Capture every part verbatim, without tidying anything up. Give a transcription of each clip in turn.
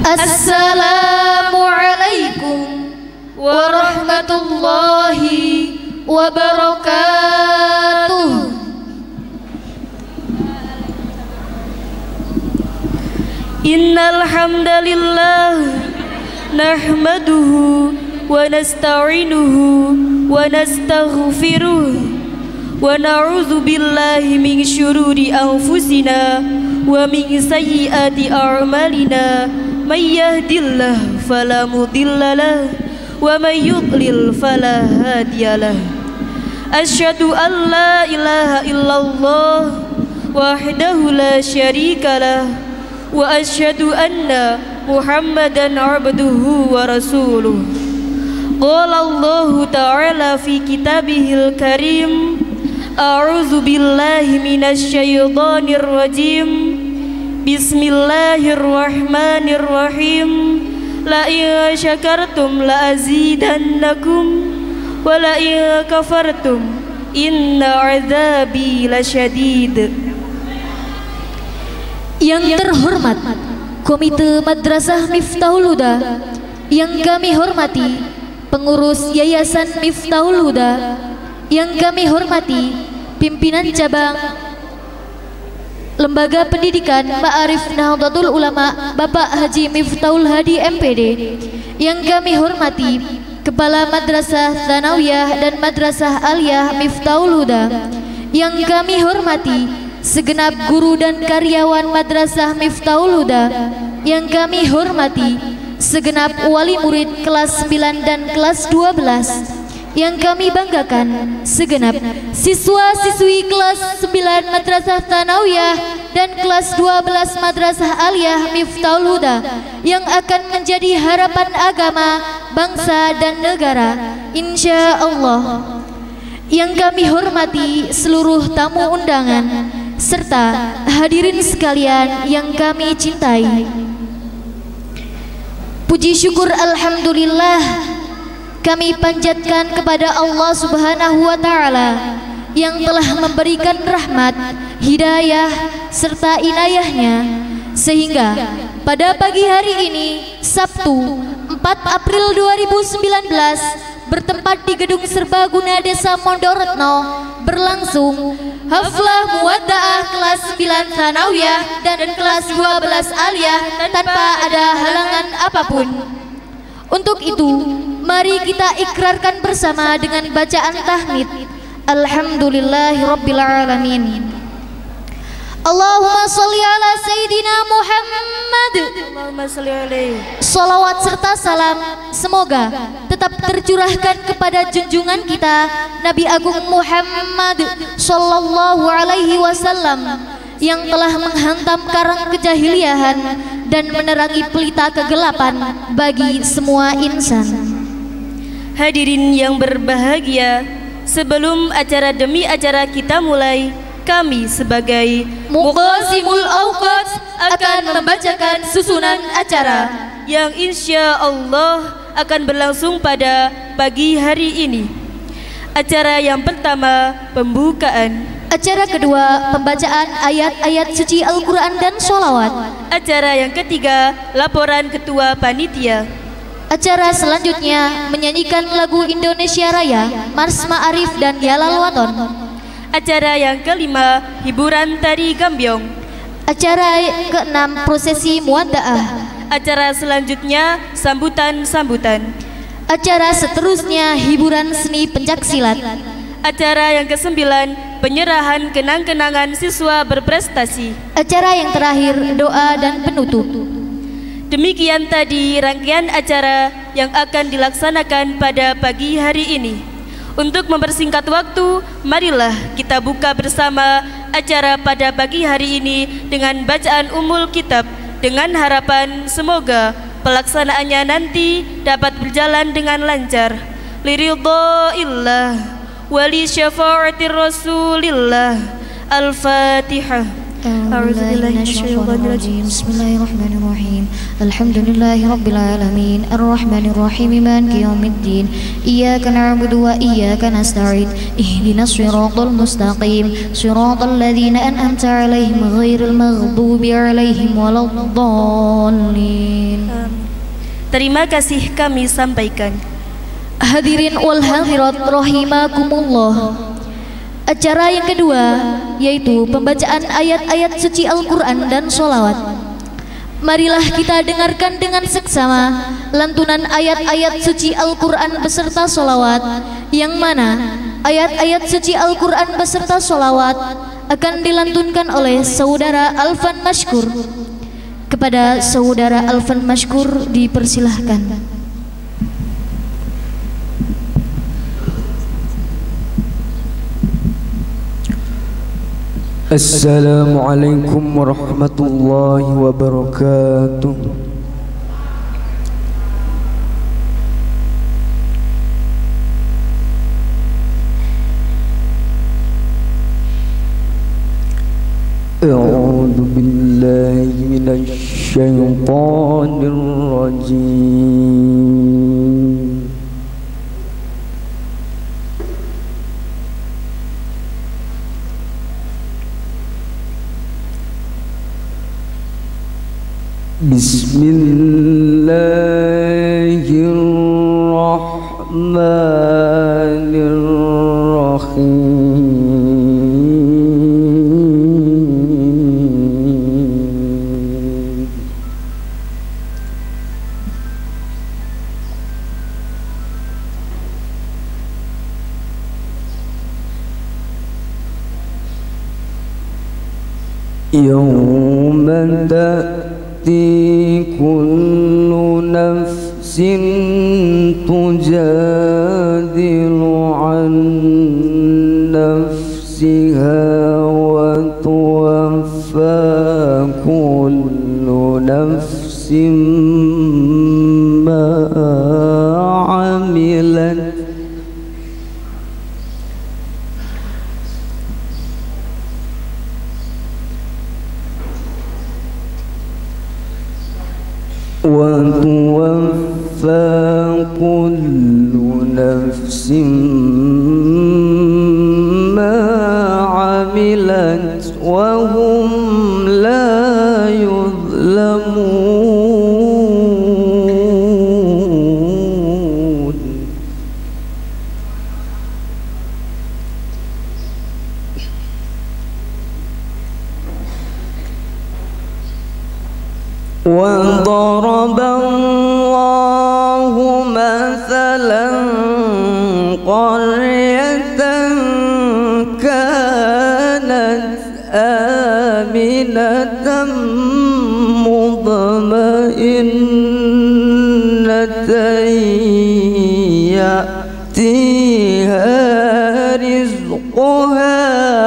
Assalamualaikum warahmatullahi wabarakatuh. Innal hamdalillah nahmaduhu wa nasta'inuhu wa nastaghfiruh wa na'udzu billahi min syururi anfusina wa min sayyiati a'malina may yahdihillahu fala mudilla lahu wa may yudlil fala hadiyalah. Asyhadu an la ilaha illallah wahdahu la syarikalah wa asyhadu anna Muhammadan abduhu wa rasuluh. Qala Allah ta'ala fi kitabihil karim, a'udzu billahi minasy syaithanir rajim. Bismillahirrahmanirrahim. La in syakartum la azidannakum wa la in kafartum inna 'adzabi lasyadid. Yang terhormat Komite Madrasah Miftahul Huda, yang kami hormati pengurus Yayasan Miftahul Huda, yang kami hormati pimpinan cabang Lembaga Pendidikan Ma'arif Nahdlatul Ulama Bapak Haji Miftahul Hadi M P D, yang kami hormati Kepala Madrasah Tsanawiyah dan Madrasah Aliyah Miftahul Huda, yang kami hormati segenap guru dan karyawan Madrasah Miftahul Huda, yang kami hormati segenap wali murid kelas sembilan dan kelas dua belas, yang kami banggakan segenap siswa-siswi kelas sembilan Madrasah Tsanawiyah dan kelas dua belas Madrasah Aliyah Miftahul Huda, yang akan menjadi harapan agama, bangsa dan negara insya Allah. Yang kami hormati seluruh tamu undangan serta hadirin sekalian yang kami cintai. Puji syukur alhamdulillah kami panjatkan kepada Allah Subhanahu wa taala yang telah memberikan rahmat, hidayah serta inayahnya, sehingga pada pagi hari ini Sabtu empat April dua ribu sembilan belas bertempat di Gedung Serbaguna Desa Mondoretno berlangsung haflah muwadda'ah kelas sembilan Tsanawiyah dan kelas dua belas Aliyah tanpa ada halangan apapun. Untuk itu, mari kita ikrarkan bersama dengan bacaan tahmid. Alhamdulillahirabbil alamin. Allahumma sholli ala Sayyidina Muhammad. Allahumma sholli alaihi. Salawat serta salam semoga tetap tercurahkan kepada junjungan kita Nabi Agung Muhammad sallallahu alaihi wasallam yang telah menghantam karang kejahiliahan dan menerangi pelita kegelapan bagi semua insan. Hadirin yang berbahagia, sebelum acara demi acara kita mulai, kami sebagai Muqasimul Awqat akan membacakan susunan acara yang insya Allah akan berlangsung pada pagi hari ini. Acara yang pertama, pembukaan. Acara kedua, pembacaan ayat-ayat suci Al-Quran dan sholawat. Acara yang ketiga, laporan ketua panitia. Acara selanjutnya, menyanyikan lagu Indonesia Raya, Mars Ma'arif dan Yalal Waton. Acara yang kelima, hiburan tari gambyong. Acara keenam, prosesi muwadda'ah. Acara selanjutnya, sambutan-sambutan. Acara seterusnya, hiburan seni pencaksilat. Acara yang kesembilan, penyerahan kenang-kenangan siswa berprestasi. Acara yang terakhir, doa dan penutup. Demikian tadi rangkaian acara yang akan dilaksanakan pada pagi hari ini. Untuk mempersingkat waktu, marilah kita buka bersama acara pada pagi hari ini dengan bacaan Ummul Kitab, dengan harapan semoga pelaksanaannya nanti dapat berjalan dengan lancar. Liridhaillah wali syafa'atir Rasulillah. Al-Fatihah. Bismillahirrahmanirrahim. Alhamdulillahi rabbil alamin, arrahmanir rahim, maliki yaumiddin. Iyyaka na'budu wa iyyaka nasta'in. Ihdinas siratal mustaqim, siratal ladzina an'amta 'alaihim ghairil maghdubi 'alaihim waladdallin. Terima kasih kami sampaikan. Hadirin wal hadirat rahimakumullah. Acara yang kedua yaitu pembacaan ayat-ayat suci Al-Quran dan sholawat. Marilah kita dengarkan dengan seksama lantunan ayat-ayat suci Al-Quran beserta sholawat, yang mana ayat-ayat suci Al-Quran beserta sholawat akan dilantunkan oleh saudara Alfan Mashkur. Kepada saudara Alfan Mashkur dipersilahkan. Assalamualaikum warahmatullahi wabarakatuh. A'udzu billahi minasy syaithanir rajim. Bismillahirrahmanirrahim. Yawma ta'ti kullu nafsin tujadilu an nafsiha wa tuwaffa kullu nafsin ma 'amilat. Wa tuwaffa kullu nafsin ma 'amilat wa hum la yuzlamun. Wa daraballahu mathalan qaryatan kanat aminatan mutma'innatan ya'tiha rizquha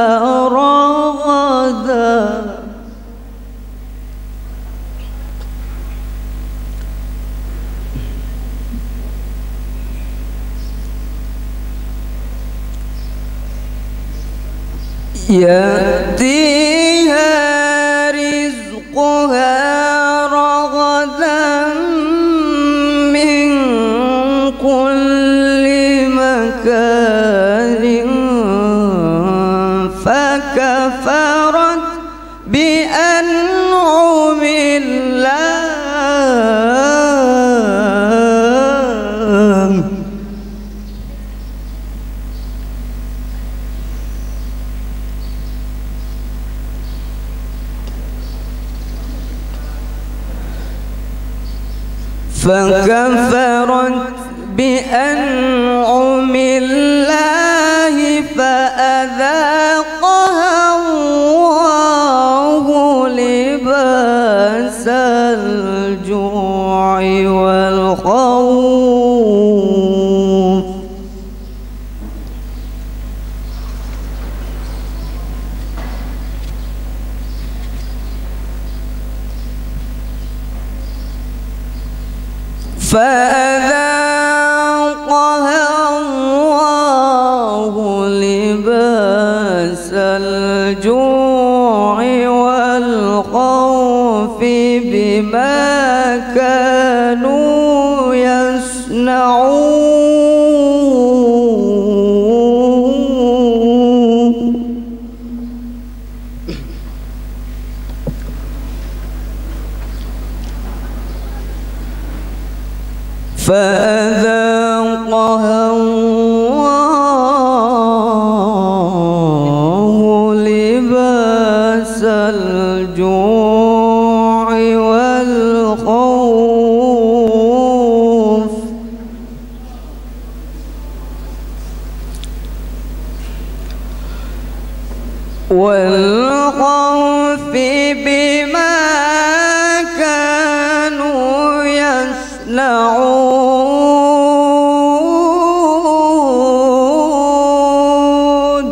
raghadan. Ya'tiha rizquha raghadan min kulli makanin fakafarat bi an'amillah. فكفرت بأنعم الله فأذاقها الله لباس الجوع والخوف فأذاقها الله لباس الجوع والخوف بما كانوا يصنعون. فأذاقها الله لباس الجوع والخوف والخوف بما كانوا يصنعون.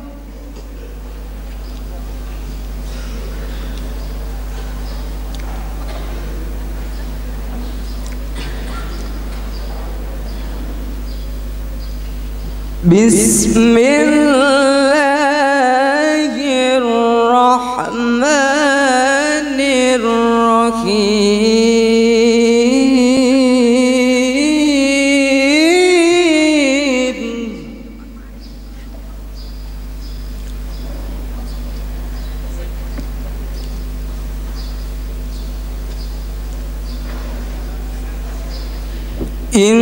بسم الله الرحمن الرحيم. إن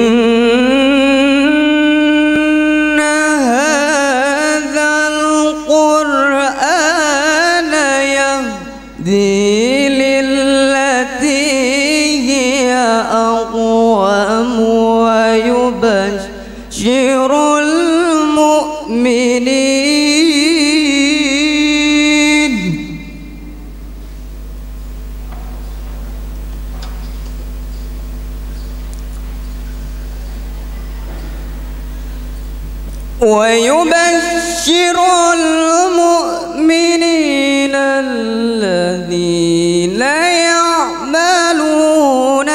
للتي هي أقوم ويبشر المؤمنين ويبشر المؤمنين الذين يعملون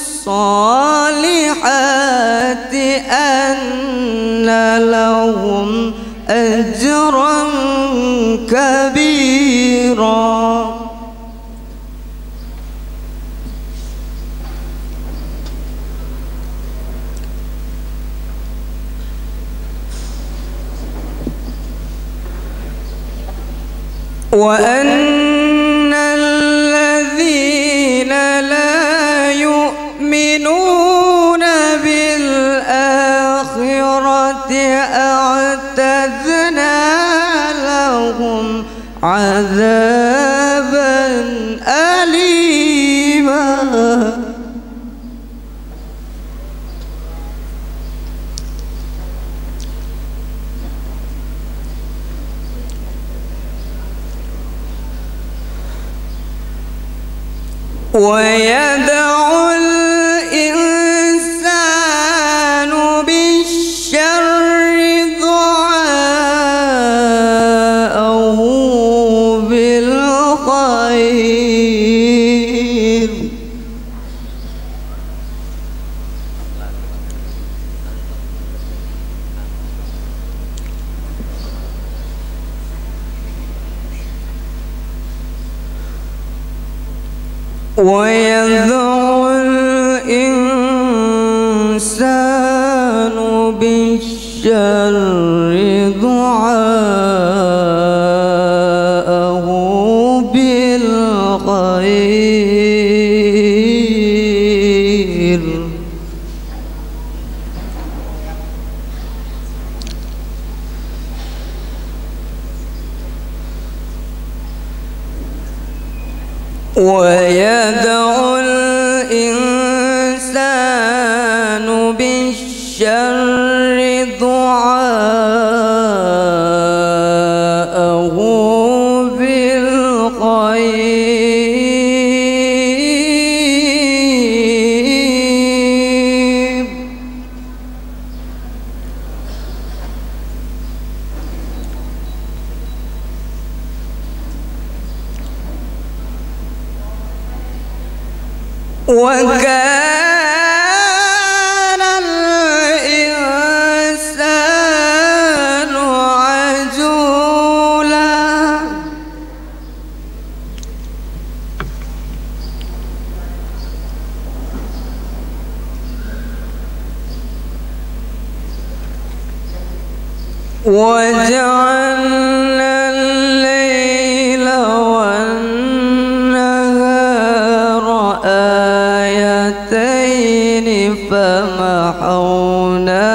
الصالحات أن لهم أجرا كبيرا. وأن الذين لا يؤمنون بالآخرة أعتدنا لهم عذابا أليما. ويدع الإنسان بالشر دعاءه بالخير. ويدع الإنسان بالشر دعاءه بالخير. ويدع الإنسان بالشر دعاءه بالخير. وكان الإنسان عجولا. وجعلنا الليل والنهار آيتين فمحونا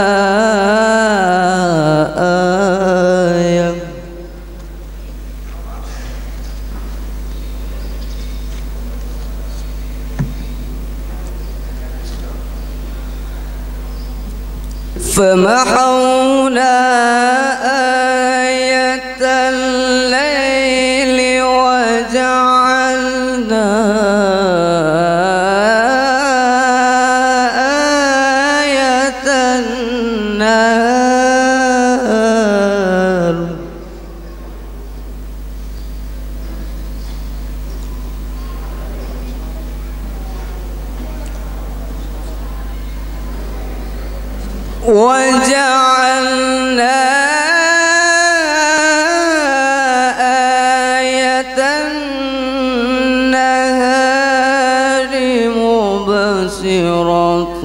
آية فمحونا آية الليل وجعلنا آية النهار وجعلنا آية النهار مبصرة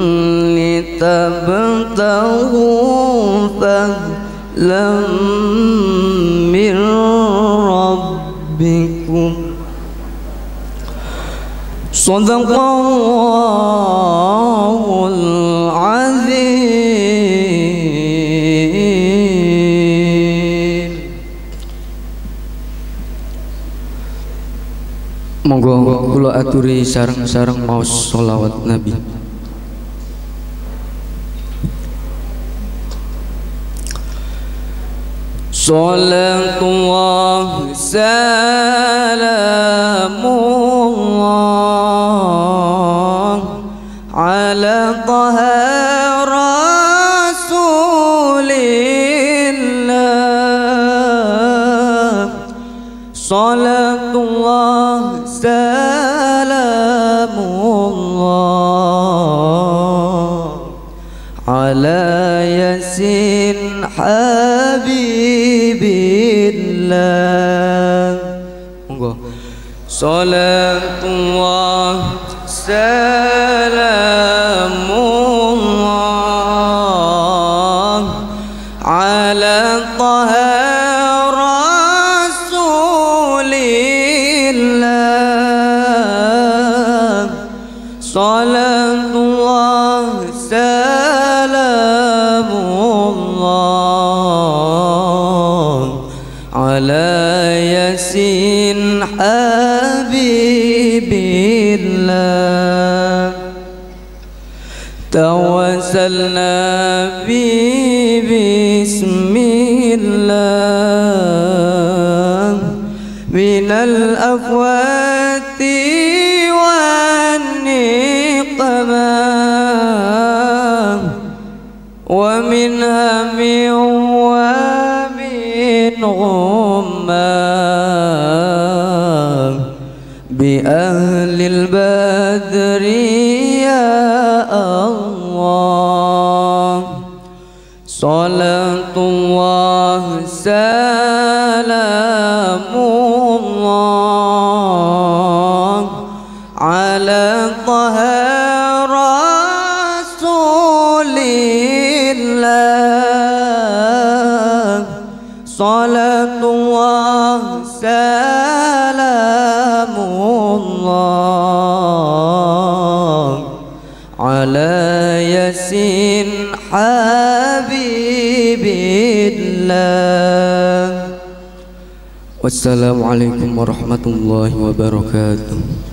لتبتغوا فضلا من ربكم صدق الله العظيم. Monggo kula aturi sareng-sareng maos sholawat Nabi. Salatullah salamullah ala taha rasulillah. Salatullah salamullah ala yasin habibillah. Monggo. Salatullah salamullah ala taha rasulillah. Salatullah salamullah ala yasin habibillah. Tawassalna bi bismillah minal afwati wan niqamah wa min hamin wa min ghummah bi ahlil badri ya Allah. Salatullah salamullah ala taha rasulillah. Salatullah salamullah ala yasin habibillah. Wassalamualaikum warahmatullahi wabarakatuh.